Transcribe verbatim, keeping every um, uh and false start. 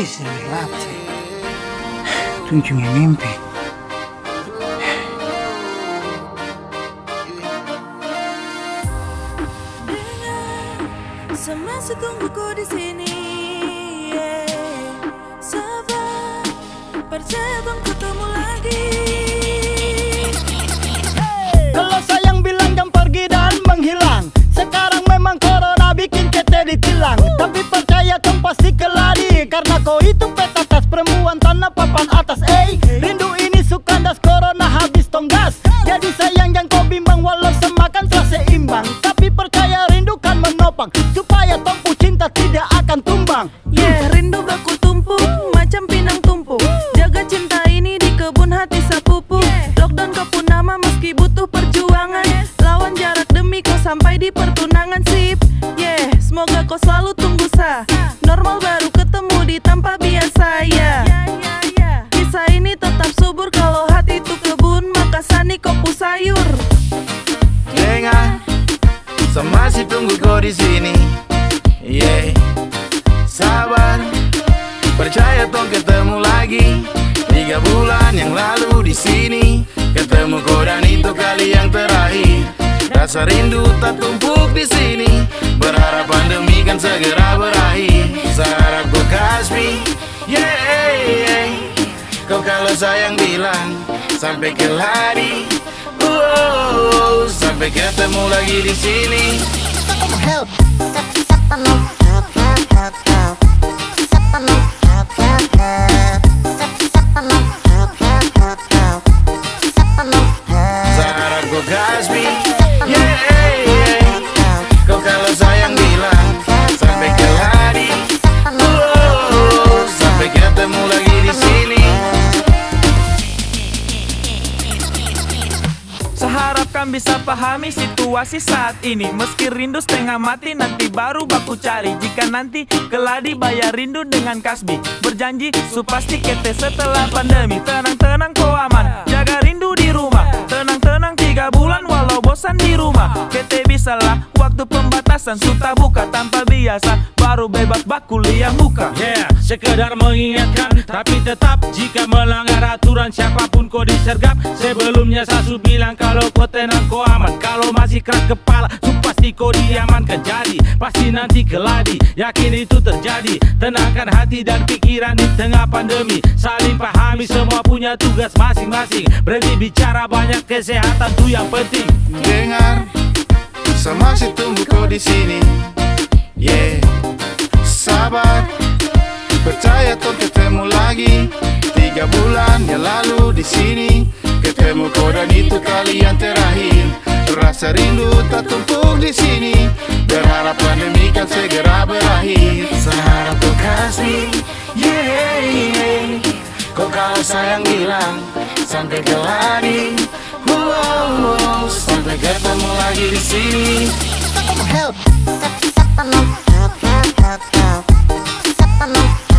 Ih, gelap sih. Tunjungnya mimpi. Semasa tunggu kau di sini, yeah. Sabar, percaya bang ketemu lagi. Hey. Kalau sayang bilang jam pergi dan menghilang, sekarang memang corona bikin kita ditilang. uh. Tapi percaya kau pasti kelari, karena kau itu petatas perempuan tanah papan atas. Eh, hey. Rindu ini sukandas, corona habis tonggas. hey. Jadi sayang jangan kau bimbang, walau semakan telah seimbang. Tapi percaya rindu kan menopang, supaya tompu cinta tidak akan tumbang. Yeah, rindu baku tumpuk, macam pinang tumpuk. Jaga cinta ini di kebun hati sapupu. Lockdown kau pun nama meski butuh perjuangan. Lawan jarak demi kau sampai di pertunangan sip. Yeah, semoga kau selalu tunggu sah. Normal baru ketemu di tanpa biasa ya. Kisah ini tetap subur kalau hati itu kebun, maka sani kopu sayur. Dengar, masih tunggu kau di sini. Yeah, sabar, percaya tong ketemu lagi. Tiga bulan yang lalu di sini ketemu kau dan itu kali yang terakhir. Rasa rindu tak tumpuk di sini, berharap pandemi kan segera berakhir. Seharap kau kasih, yeah, yeah. Kau kalau sayang bilang sampai ke lari, oh, sampai ketemu lagi di sini. Help, someone help, help, help, help. Someone help, help, help. Someone help, help, help, help. Someone help. Seharap kau kasih, yeah, yeah. Kau kalau sayang bilang sampai ke lari, oh, sampai ketemu lagi di sini. Seharapkan bisa pahami situasi saat ini. Meski rindu setengah mati, nanti baru baku cari. Jika nanti keladi bayar rindu dengan kasbi. Berjanji su pasti kete setelah pandemi. Tenang-tenang kau aman, jaga rindu di rumah. Tenang-tenang tiga bulan walau bosan di rumah. Kete bisa lah waktu pembatasan sudah buka. Tanpa biasa baru bebas baku liang muka. Yeah, sekedar mengingatkan, tapi tetap jika melanggar aturan siapapun kau disergap. Sebelumnya Sasu bilang kalau kau tenang kau aman. Kalau masih keras kepala, su pasti kau diamankan. Jadi pasti nanti keladi, yakin itu terjadi. Tenangkan hati dan pikiran di tengah pandemi. Saling pahami semua punya tugas masing-masing. Berhenti bicara banyak, kesehatan tuh yang penting. Dengar, masih tunggu kau di sini. Yeah, sabar, percaya kau ketemu lagi. Tiga bulan yang lalu di sini ketemu kau dan itu kali yang terakhir. Rasa rindu tak tumpuk di sini, berharap pandemi kan segera berakhir. Seharap kau kasih, yeah, yeah. Kau kalau sayang bilang sampai keladi, oh, oh, sampai ketemu lagi di sini. Help, someone help, help, help, help. Someone